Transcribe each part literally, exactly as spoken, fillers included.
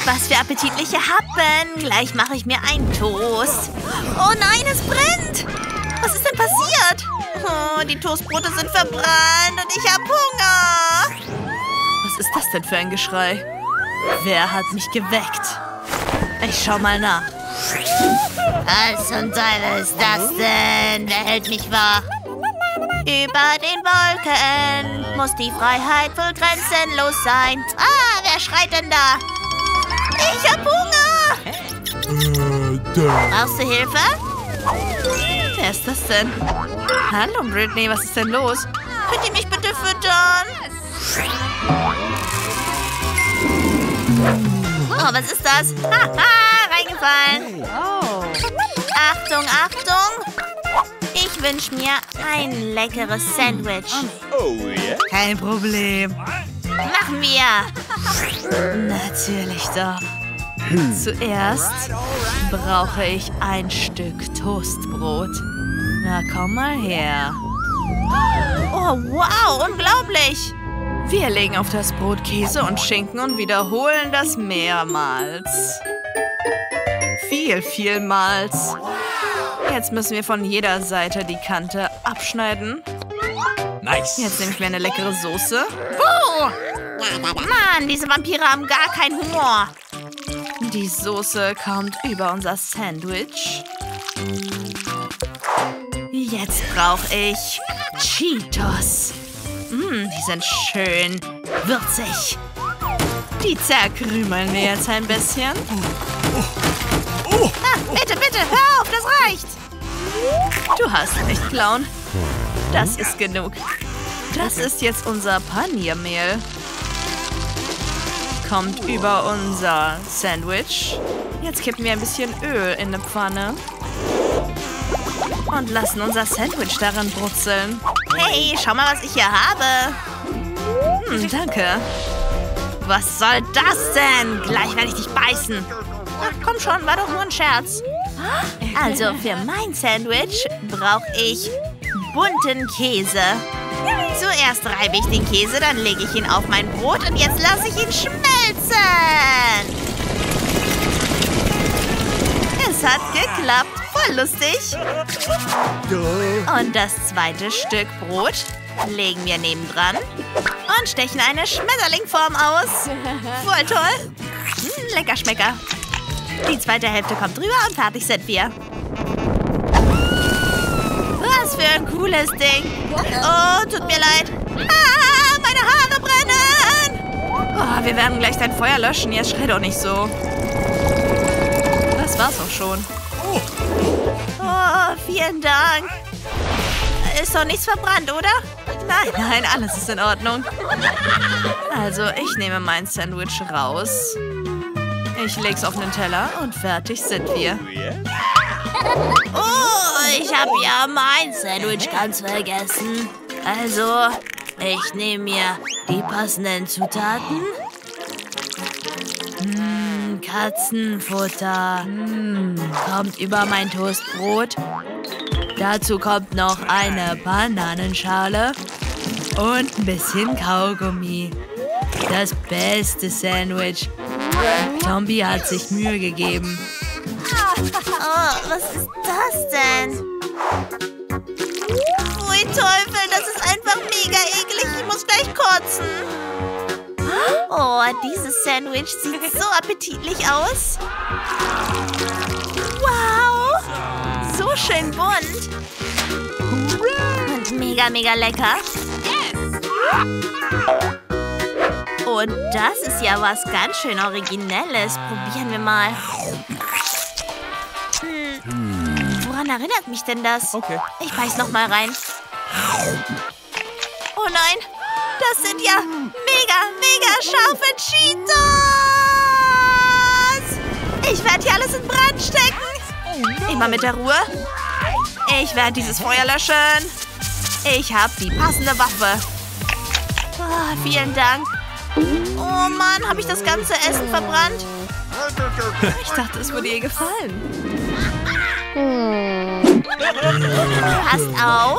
Was für appetitliche Happen. Gleich mache ich mir einen Toast. Oh nein, es brennt. Was ist denn passiert? Oh, die Toastbrote sind verbrannt und ich habe Hunger. Was ist das denn für ein Geschrei? Wer hat mich geweckt? Ich schau mal nach. Was zum Teufel ist das denn? Wer hält mich wach? Über den Wolken muss die Freiheit wohl grenzenlos sein. Ah, wer schreit denn da? Ich hab Hunger! Äh, Brauchst du Hilfe? Wer ist das denn? Hallo, Brittany, was ist denn los? Könnt ihr mich bitte füttern? Oh, was ist das? Haha, reingefallen. Oh. Achtung, Achtung. Ich wünsche mir ein leckeres Sandwich. Oh, yeah. Kein Problem. Machen wir. Natürlich doch. Zuerst brauche ich ein Stück Toastbrot. Na, komm mal her. Oh, wow, unglaublich. Wir legen auf das Brot Käse und Schinken und wiederholen das mehrmals. Viel, vielmals. Jetzt müssen wir von jeder Seite die Kante abschneiden. Nice. Jetzt nehme ich mir eine leckere Soße. Oh! Mann, diese Vampire haben gar keinen Humor. Die Soße kommt über unser Sandwich. Jetzt brauche ich Cheetos. Mm, die sind schön würzig. Die zerkrümeln wir jetzt ein bisschen. Ah, bitte, bitte, hör auf, das reicht. Du hast recht, Clown. Das ist genug. Das ist jetzt unser Paniermehl. Kommt über unser Sandwich. Jetzt kippen wir ein bisschen Öl in eine Pfanne. Und lassen unser Sandwich darin brutzeln. Hey, schau mal, was ich hier habe. Hm, danke. Was soll das denn? Gleich werde ich dich beißen. Ach, komm schon, war doch nur ein Scherz. Also, für mein Sandwich brauche ich bunten Käse. Zuerst reibe ich den Käse, dann lege ich ihn auf mein Brot und jetzt lasse ich ihn schmelzen. Es hat geklappt. Voll lustig. Und das zweite Stück Brot legen wir nebendran und stechen eine Schmetterlingform aus. Voll toll. Hm, lecker Schmecker. Die zweite Hälfte kommt drüber und fertig sind wir. Was für ein cooles Ding. Oh, tut mir leid. Ah, meine Haare brennen. Oh, wir werden gleich dein Feuer löschen. Jetzt schrei doch nicht so. Das war's auch schon. Oh, vielen Dank. Ist doch nichts verbrannt, oder? Nein, nein, alles ist in Ordnung. Also, ich nehme mein Sandwich raus. Ich leg's auf den Teller und fertig sind wir. Oh, ich habe ja mein Sandwich ganz vergessen. Also, ich nehme mir die passenden Zutaten. Mmh, Katzenfutter. Mmh, kommt über mein Toastbrot. Dazu kommt noch eine Bananenschale und ein bisschen Kaugummi. Das beste Sandwich. Zombie hat sich Mühe gegeben. Oh, was ist das denn? Pfui Teufel, das ist einfach mega eklig. Ich muss gleich kotzen. Oh, dieses Sandwich sieht so appetitlich aus. Wow, so schön bunt. Und mega, mega lecker. Und das ist ja was ganz schön Originelles. Probieren wir mal. Hm. Woran erinnert mich denn das? Okay. Ich beiß noch mal rein. Oh nein, das sind ja mega, mega scharfe Cheetos. Ich werde hier alles in Brand stecken. Immer mit der Ruhe. Ich werde dieses Feuer löschen. Ich habe die passende Waffe. Oh, vielen Dank. Oh Mann, habe ich das ganze Essen verbrannt? Ich dachte, es würde ihr gefallen. Passt auf.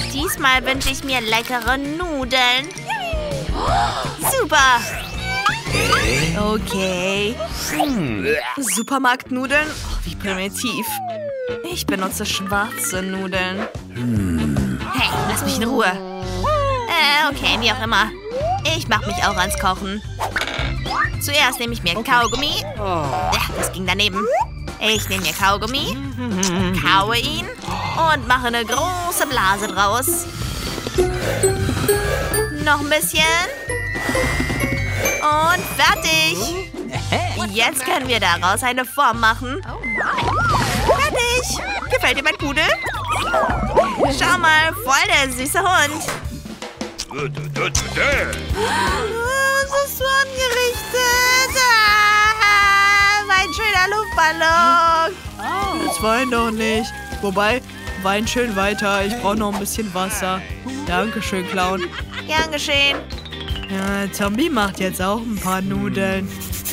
Diesmal wünsche ich mir leckere Nudeln. Super. Okay. Supermarktnudeln? Oh, wie primitiv. Ich benutze schwarze Nudeln. Hey, lass mich in Ruhe. Äh, okay, wie auch immer. Ich mach mich auch ans Kochen. Zuerst nehme ich mir Kaugummi. Ja, das ging daneben. Ich nehme mir Kaugummi, kaue ihn und mache eine große Blase draus. Noch ein bisschen. Und fertig. Jetzt können wir daraus eine Form machen. Fertig. Gefällt dir mein Pudel? Schau mal, voll der süße Hund. Was hast du angerichtet? Ah, mein schöner Luftballon. Jetzt wein doch nicht. Wobei, wein schön weiter. Ich brauche noch ein bisschen Wasser. Dankeschön, Clown. Gern geschehen. Ja, Zombie macht jetzt auch ein paar Nudeln.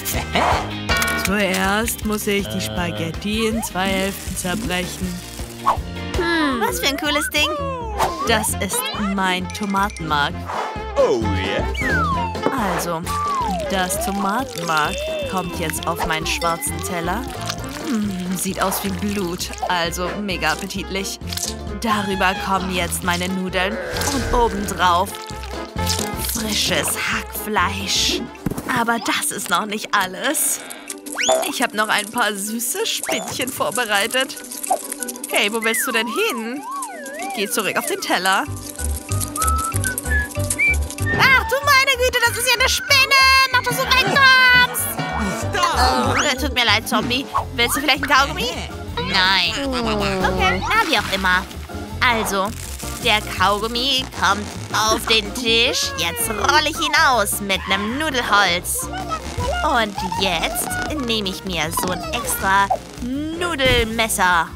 Zuerst muss ich die Spaghetti in zwei Hälften zerbrechen. Hm, was für ein cooles Ding. Das ist mein Tomatenmark. Oh yeah. Also, das Tomatenmark kommt jetzt auf meinen schwarzen Teller. Hm, sieht aus wie Blut, also mega appetitlich. Darüber kommen jetzt meine Nudeln und obendrauf frisches Hackfleisch. Aber das ist noch nicht alles. Ich habe noch ein paar süße Spinnchen vorbereitet. Hey, wo willst du denn hin? Geh zurück auf den Teller. Ach du meine Güte, das ist ja eine Spinne! Mach, dass du wegkommst! Oh, tut mir leid, Zombie. Willst du vielleicht ein Kaugummi? Nein. Okay, na wie auch immer. Also, der Kaugummi kommt auf den Tisch. Jetzt rolle ich ihn aus mit einem Nudelholz. Und jetzt nehme ich mir so ein extra Nudelmesser.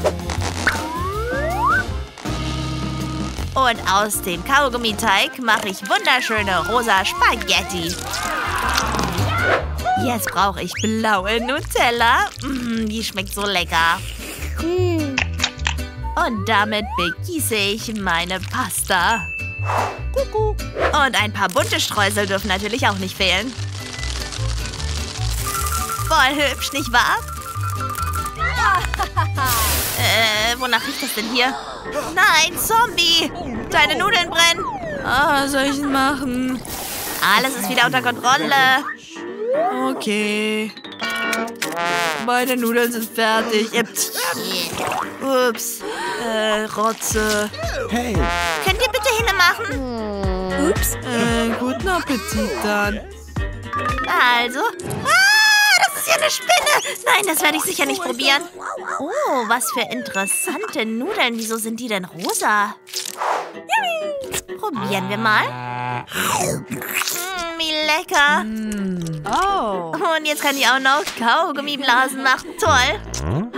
Und aus dem Kaugummiteig mache ich wunderschöne rosa Spaghetti. Jetzt brauche ich blaue Nutella. Mm, die schmeckt so lecker. Und damit begieße ich meine Pasta. Und ein paar bunte Streusel dürfen natürlich auch nicht fehlen. Voll hübsch, nicht wahr? Äh, wonach riecht das denn hier? Nein, Zombie! Deine Nudeln brennen! Ah, was soll ich denn machen? Alles ist wieder unter Kontrolle. Okay. Meine Nudeln sind fertig. Ups. Äh, Rotze. Hey. Könnt ihr bitte hinne machen? Ups. Äh, guten Appetit dann. Also. Ah, das ist ja eine Spinne. Nein, das werde ich sicher nicht probieren. Oh, was für interessante Nudeln. Wieso sind die denn rosa? Probieren wir mal. Mm, wie lecker. Mm. Oh. Und jetzt kann ich auch noch Kaugummiblasen machen. Toll.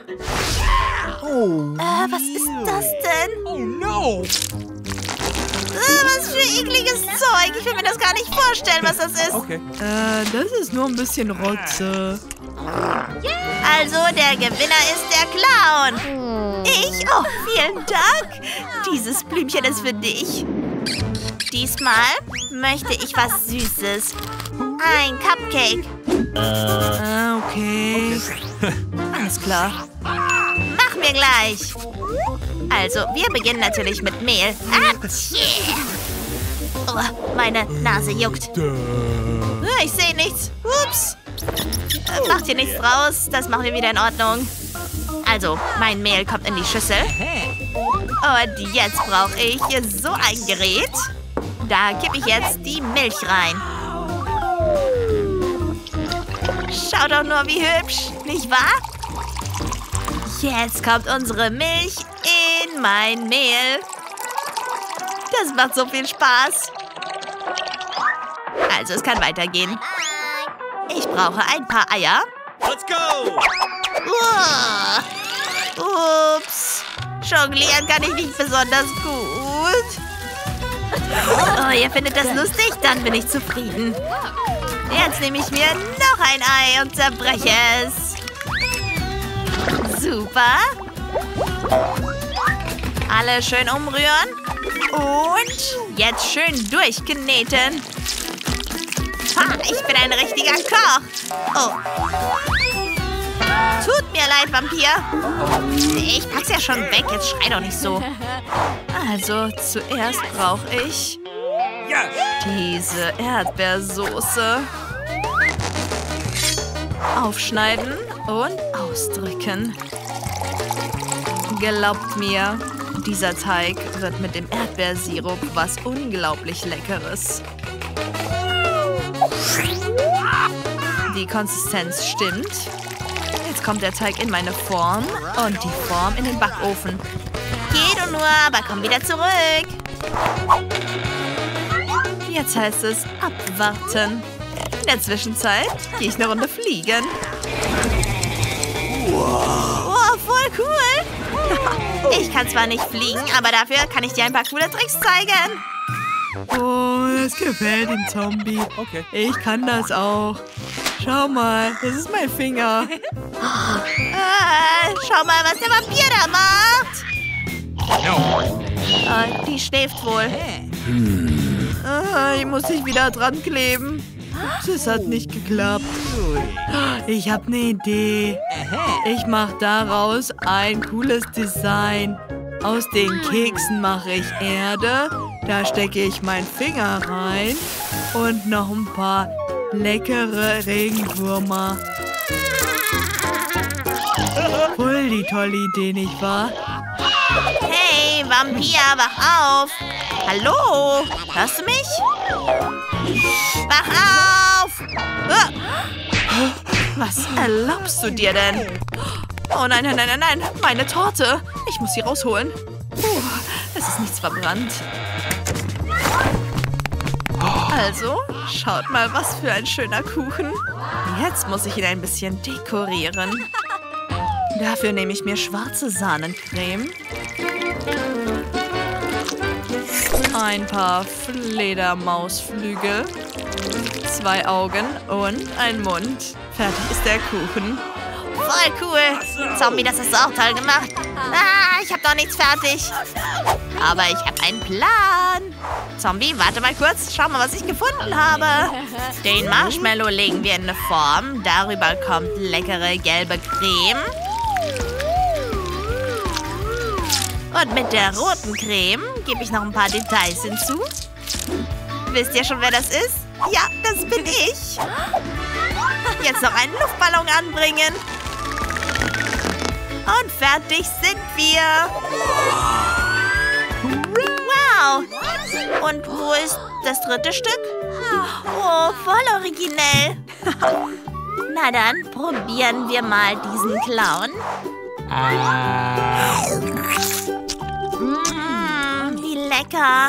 Oh. Äh, was ist das denn? Oh no. Äh, was für ekliges Zeug. Ich will mir das gar nicht vorstellen, was das ist. Okay. Äh, das ist nur ein bisschen Rotze. Also, der Gewinner ist der Clown. Ich? Oh, vielen Dank. Dieses Blümchen ist für dich. Diesmal möchte ich was Süßes. Ein Cupcake. Ah, okay. Alles klar. Machen wir gleich. Also, wir beginnen natürlich mit Mehl. Atschee. Oh, meine Nase juckt. Ich sehe nichts. Ups. Äh, macht hier nichts draus. Das machen wir wieder in Ordnung. Also, mein Mehl kommt in die Schüssel. Und jetzt brauche ich so ein Gerät. Da kippe ich jetzt die Milch rein. Schaut doch nur, wie hübsch, nicht wahr? Jetzt kommt unsere Milch in mein Mehl. Das macht so viel Spaß. Also, es kann weitergehen. Ich brauche ein paar Eier. Let's go. Oh. Ups. Jonglieren kann ich nicht besonders gut. Oh, ihr findet das lustig? Dann bin ich zufrieden. Jetzt nehme ich mir noch ein Ei und zerbreche es. Super. Alle schön umrühren. Und jetzt schön durchkneten. Ha, ich bin ein richtiger Koch. Oh. Tut mir leid, Vampir. Ich pack's ja schon weg. Jetzt schrei doch nicht so. Also, zuerst brauche ich diese Erdbeersoße. Aufschneiden und ausdrücken. Glaubt mir, dieser Teig wird mit dem Erdbeersirup was unglaublich Leckeres. Die Konsistenz stimmt. Jetzt kommt der Teig in meine Form und die Form in den Backofen. Geh du nur, aber komm wieder zurück. Jetzt heißt es abwarten. In der Zwischenzeit gehe ich eine Runde fliegen. Wow, voll cool. Ich kann zwar nicht fliegen, aber dafür kann ich dir ein paar coole Tricks zeigen. Oh, das gefällt dem Zombie. Okay. Ich kann das auch. Schau mal, das ist mein Finger. Äh, schau mal, was der Vampir da macht. Äh, die schläft wohl. Ah, ich muss dich wieder dran kleben. Das hat nicht geklappt. Ich habe eine Idee. Ich mache daraus ein cooles Design. Aus den Keksen mache ich Erde. Da stecke ich meinen Finger rein. Und noch ein paar leckere Regenwürmer. Voll die tolle Idee, nicht wahr? Hey, Vampir, wach auf. Hallo, hörst du mich? Wach auf! Ah. Was erlaubst du dir denn? Oh nein, nein, nein, nein, nein, meine Torte. Ich muss sie rausholen. Puh, es ist nichts verbrannt. Also, schaut mal, was für ein schöner Kuchen. Jetzt muss ich ihn ein bisschen dekorieren. Dafür nehme ich mir schwarze Sahnencreme, ein paar Fledermausflügel, zwei Augen und ein Mund. Fertig ist der Kuchen. Voll cool. Zombie, das hast du auch toll gemacht. Ah, ich habe doch nichts fertig. Aber ich habe einen Plan. Zombie, warte mal kurz. Schau mal, was ich gefunden habe. Den Marshmallow legen wir in eine Form. Darüber kommt leckere gelbe Creme. Und mit der roten Creme gebe ich noch ein paar Details hinzu. Wisst ihr schon, wer das ist? Ja, das bin ich. Jetzt noch einen Luftballon anbringen. Und fertig sind wir. Wow. Und wo ist das dritte Stück? Oh, voll originell. Na dann, probieren wir mal diesen Clown. Mmh, wie lecker.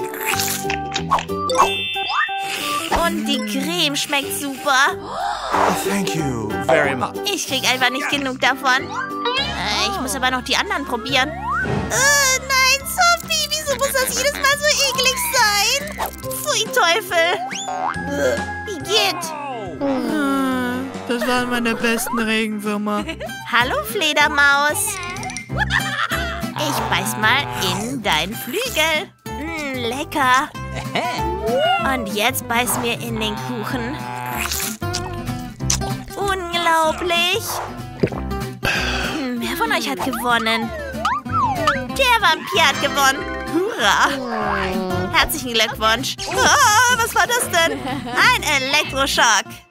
Und die Creme schmeckt super. Thank you very much. Ich krieg einfach nicht genug davon. Äh, ich muss aber noch die anderen probieren. Äh, nein, Sophie, wieso muss das jedes Mal so eklig sein? Pfui, Teufel. Äh, wie geht? Hm, das waren meine besten Regenwürmer. Hallo, Fledermaus. Ich beiß mal in deinen Flügel. Mm, lecker. Und jetzt beißen wir in den Kuchen. Unglaublich. Hm, wer von euch hat gewonnen? Der Vampir hat gewonnen. Hurra. Herzlichen Glückwunsch. Oh, was war das denn? Ein Elektroschock.